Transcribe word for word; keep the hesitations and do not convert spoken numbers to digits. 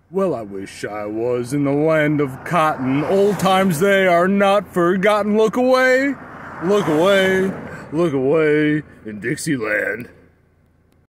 Well, I wish I was in the land of cotton. Old times they are not forgotten. Look away, look away, look away in Dixieland.